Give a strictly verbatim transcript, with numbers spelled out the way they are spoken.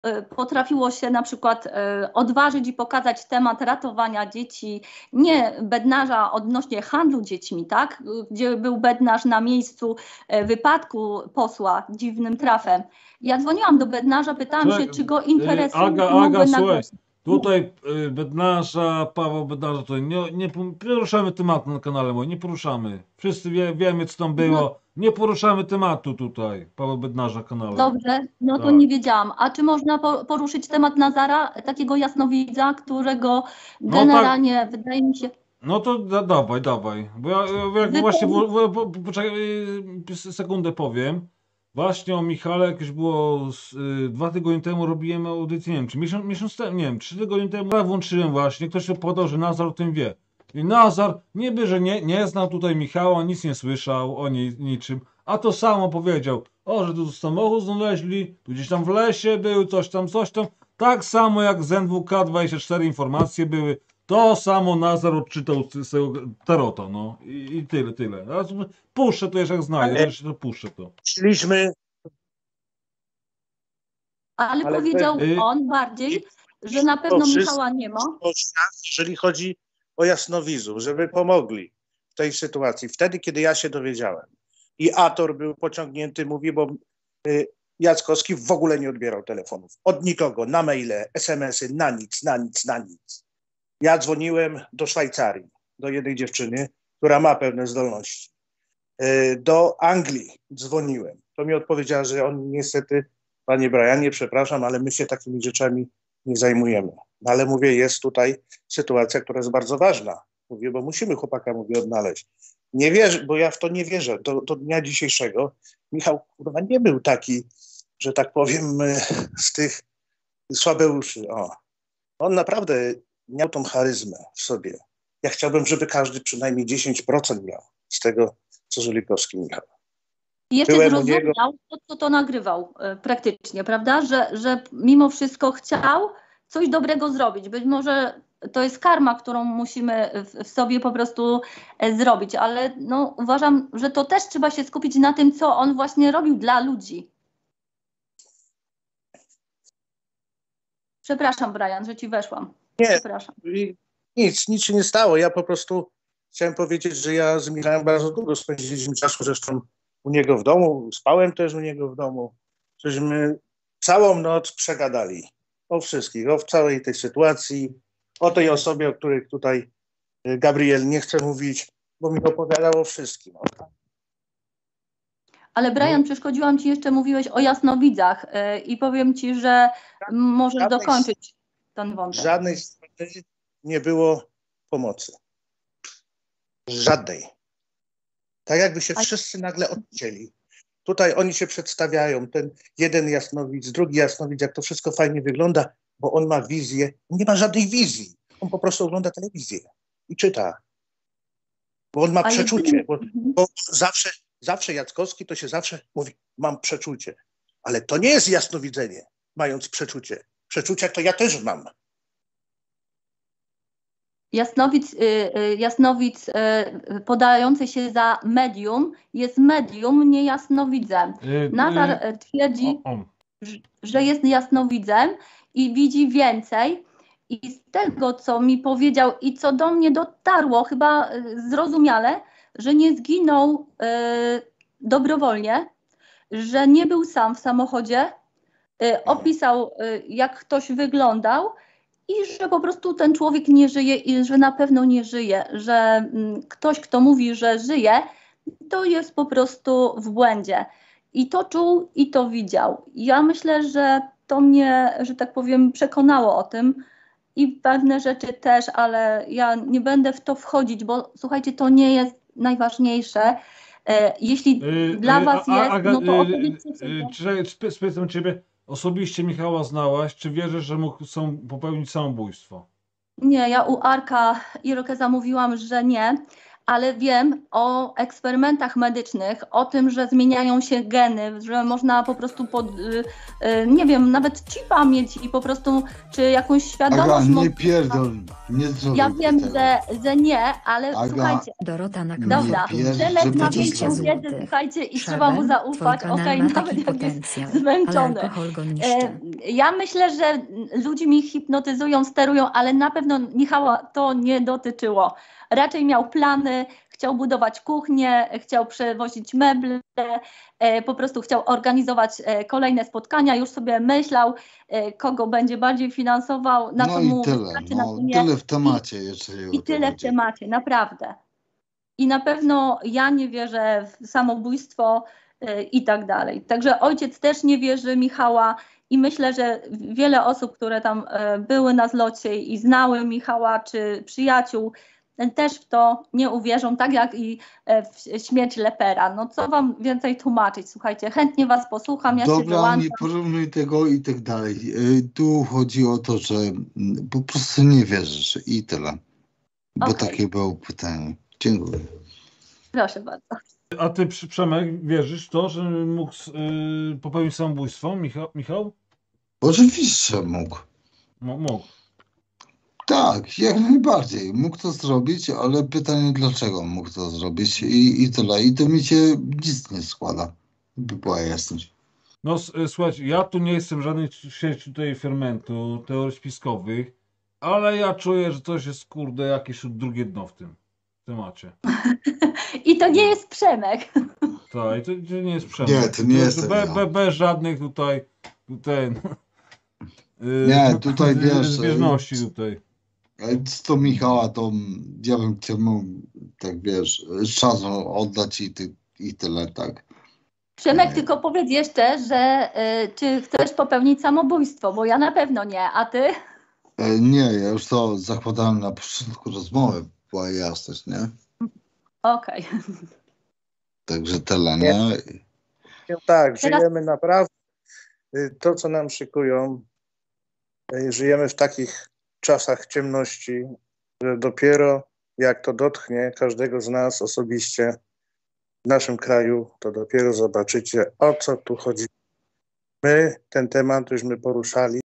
potrafiło się na przykład odważyć i pokazać temat ratowania dzieci, nie bednarza odnośnie handlu dziećmi, tak? Gdzie był bednarz na miejscu wypadku posła dziwnym trafem. Ja dzwoniłam do bednarza, pytałam się, czy go interesuje. Aga, Aga, słuchaj, tutaj bednarza, Paweł Bednarza, tutaj nie, nie poruszamy tematu na kanale moim, nie poruszamy. Wszyscy wie, wiemy, co tam było. No. Nie poruszamy tematu tutaj, Paweł Bednarza kanale. Dobrze, no to tak. Nie wiedziałam. A czy można poruszyć temat Nazara, takiego jasnowidza, którego generalnie, no tak. Wydaje mi się... No to da, dawaj, dawaj. Bo ja, jak Wy... właśnie, w, w, w, poczekaj, sekundę powiem. Właśnie o Michale jakieś było z, y, dwa tygodnie temu robiłem audycję, nie wiem, czy miesiąc, miesiąc temu, nie wiem, trzy tygodnie temu ja włączyłem właśnie, ktoś się podał, że Nazar o tym wie. I Nazar niby, że nie, nie znał tutaj Michała, nic nie słyszał o ni, niczym, a to samo powiedział, o, że tu samochód znaleźli, tu gdzieś tam w lesie był, coś tam, coś tam, tak samo jak z N W K dwadzieścia cztery informacje były, to samo Nazar odczytał z tego tarota, no i, i tyle, tyle. Teraz puszczę to jeszcze jak znajdę, jeszcze to puszczę to. Szliśmy... Ale, Ale powiedział ty... on bardziej, że na pewno Michała nie ma. Jeżeli chodzi o jasnowidzów, żeby pomogli w tej sytuacji. Wtedy, kiedy ja się dowiedziałem i Ator był pociągnięty, mówi, bo y, Jackowski w ogóle nie odbierał telefonów. Od nikogo, na maile, es em esy, na nic, na nic, na nic. Ja dzwoniłem do Szwajcarii, do jednej dziewczyny, która ma pewne zdolności. Y, do Anglii dzwoniłem. To mi odpowiedziała, że on niestety, panie Brianie, przepraszam, ale my się takimi rzeczami nie zajmujemy. Ale mówię, jest tutaj sytuacja, która jest bardzo ważna. Mówię, bo musimy chłopaka, mówię, odnaleźć. Nie wierzę, bo ja w to nie wierzę. Do, do dnia dzisiejszego Michał kurwa nie był taki, że tak powiem, z tych słabeuszy. O. On naprawdę miał tą charyzmę w sobie. Ja chciałbym, żeby każdy przynajmniej dziesięć procent miał z tego, co Żelikowski Michał. I jeszcze Byłem zrozumiał niego... to, co to nagrywał e, praktycznie, prawda? Że, że mimo wszystko chciał coś dobrego zrobić. Być może to jest karma, którą musimy w, w sobie po prostu e, zrobić, ale no, uważam, że to też trzeba się skupić na tym, co on właśnie robił dla ludzi. Przepraszam, Brian, że ci weszłam. Nie, Przepraszam. nic, nic się nie stało. Ja po prostu chciałem powiedzieć, że ja z Michałem bardzo długo spędziliśmy czasu, zresztą u niego w domu, spałem też u niego w domu. Żeśmy całą noc przegadali o wszystkich, o całej tej sytuacji, o tej osobie, o której tutaj Gabriel nie chce mówić, bo mi opowiadał o wszystkim. Ale Brian, przeszkodziłam ci jeszcze, mówiłeś o jasnowidzach yy, i powiem ci, że możesz żadnej, dokończyć ten wątek. Żadnej strony nie było pomocy. Żadnej. Tak jakby się wszyscy nagle odcięli. Tutaj oni się przedstawiają, ten jeden jasnowidz, drugi jasnowidz, jak to wszystko fajnie wygląda, bo on ma wizję. Nie ma żadnej wizji. On po prostu ogląda telewizję i czyta. Bo on ma Ale przeczucie. Bo, bo zawsze, zawsze Jackowski to się zawsze mówi, mam przeczucie. Ale to nie jest jasnowidzenie, mając przeczucie. Przeczucia to ja też mam. Jasnowic, jasnowic podający się za medium jest medium, nie jasnowidzem. Nazar twierdzi, że jest jasnowidzem i widzi więcej. I z tego, co mi powiedział i co do mnie dotarło, chyba zrozumiale, że nie zginął dobrowolnie, że nie był sam w samochodzie, opisał, jak ktoś wyglądał, i że po prostu ten człowiek nie żyje i że na pewno nie żyje, że ktoś, kto mówi, że żyje, to jest po prostu w błędzie. I to czuł i to widział. Ja myślę, że to mnie, że tak powiem, przekonało o tym i pewne rzeczy też, ale ja nie będę w to wchodzić, bo słuchajcie, to nie jest najważniejsze. Jeśli yy, dla yy, was a, jest, Aga, no to opowiedzcie yy, yy, spytam ciebie, osobiście Michała znałaś, czy wierzysz, że mógł sam popełnić samobójstwo? Nie, ja u Arka Irokeza mówiłam, że nie, ale wiem o eksperymentach medycznych, o tym, że zmieniają się geny, że można po prostu, pod, nie wiem, nawet chipa mieć i po prostu, czy jakąś świadomość... Aga, nie pierdol, nie zrobię Ja wiem, tego. że, że nie, ale Aga, słuchajcie, Dorota na dobra, Przemek ma większą wiedzę, słuchajcie, i trzeba mu zaufać, okej, okay, nawet jak jest zmęczony. E, ja myślę, że ludzi mi hipnotyzują, sterują, ale na pewno Michała to nie dotyczyło. Raczej miał plany, chciał budować kuchnię, chciał przewozić meble, e, po prostu chciał organizować e, kolejne spotkania, już sobie myślał, e, kogo będzie bardziej finansował, na no co i mu tyle, wystarczy, no, na co nie. tyle w temacie jeszcze. I, i tyle w temacie, naprawdę. I na pewno ja nie wierzę w samobójstwo y, i tak dalej. Także ojciec też nie wierzy Michała i myślę, że wiele osób, które tam y, były na zlocie i znały Michała, czy przyjaciół, y, też w to nie uwierzą, tak jak i y, w śmierć Lepera. No co wam więcej tłumaczyć? Słuchajcie, chętnie was posłucham, ja Dobra, się wyłączam. nie porównuj tego i tak dalej. Y, tu chodzi o to, że po prostu nie wierzysz i tyle. Bo Okay. takie było pytanie. Dziękuję. Proszę bardzo. A ty, Przemek, wierzysz w to, że mógł yy, popełnić samobójstwo, Michał? Michał? Oczywiście, że mógł. M- mógł. Tak, jak najbardziej. Mógł to zrobić, ale pytanie, dlaczego mógł to zrobić i, i tyle. I to mi się nic nie składa, by była jasność. No słuchajcie, ja tu nie jestem żadnej sieci tutaj fermentu, teorii spiskowych, ale ja czuję, że coś jest, kurde, jakieś drugie dno w tym temacie. I to nie jest Przemek. Tak, i to, to nie jest Przemek. Nie, to nie jest Be, be, bez żadnych tutaj, tutaj nie, tutaj wiesz, zbieżności tutaj. Co Michała, to ja bym chciał mu, tak wiesz, szansę oddać i, ty, i tyle, tak. Przemek, Nie. tylko powiedz jeszcze, że y, czy chcesz popełnić samobójstwo, bo ja na pewno nie, a ty? E, nie, ja już to zakładałem na początku rozmowy, była jasność, nie? Okej. Okay. Także tyle, nie? Tak, Teraz... żyjemy naprawdę, to co nam szykują, żyjemy w takich czasach ciemności, że dopiero jak to dotknie każdego z nas osobiście w naszym kraju, to dopiero zobaczycie, o co tu chodzi. My ten temat żeśmy poruszali.